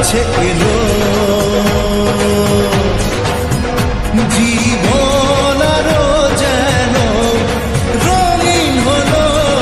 কাছে এলো জীবন আরো যেন রঙিন হলো।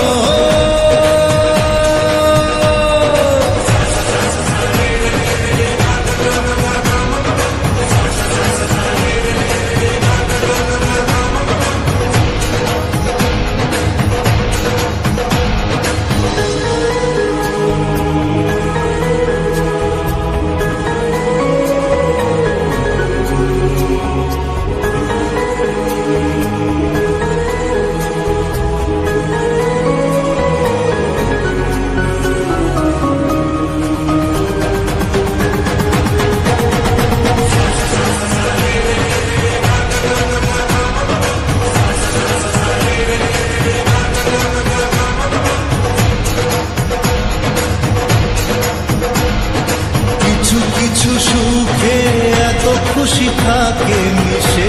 কিছু সুখে এত খুশি থাকে মিশে,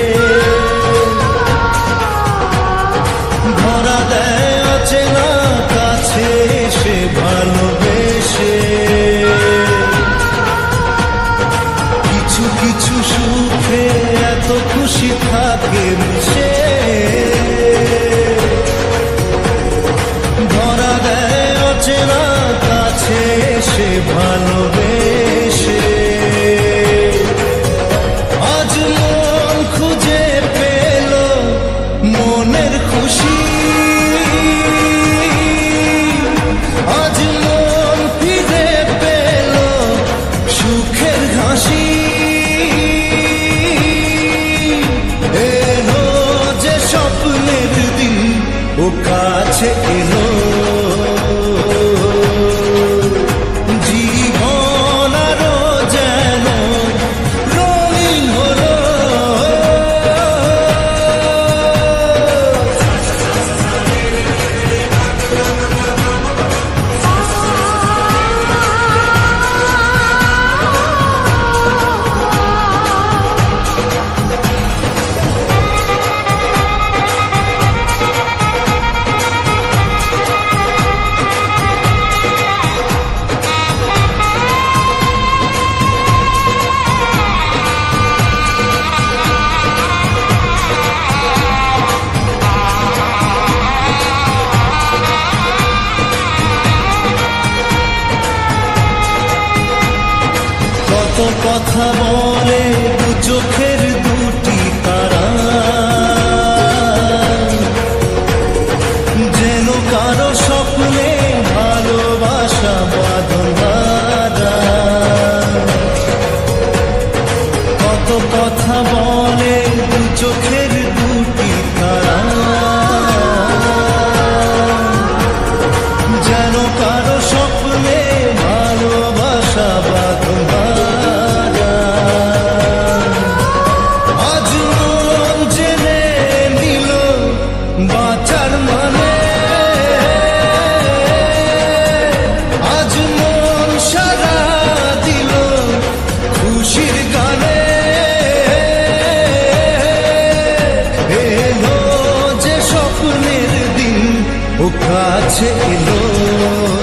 ধরা দেয় অচেনা কাছে এসে ভালোবেসে। কিছু কিছু সুখে এত খুশি থাকে মিশে, ধরা দেয় অচেনা কাছে এসে ভালোবেসে। আজ মন খুঁজে পেল মনের খুশি, আজ মন ফিরে পেল সুখের হাসি। এলো যে স্বপ্নের দিন ও কাছে এলো, কত কথা বলে দু চোখের দুটি তারা, যেন কারো স্বপ্নে ভালোবাসা বাঁধন হারা। কত কথা বলে দু চোখের দুটি তারা, যেন কারো স্বপ্নে ভালোবাসা বাঁধন হারা। আজ মন জেনে নিল বাঁচার মানে, আজ মন সারা দিল খুশির গানে। এলো যে স্বপ্নের দিন ও কাছে এলো।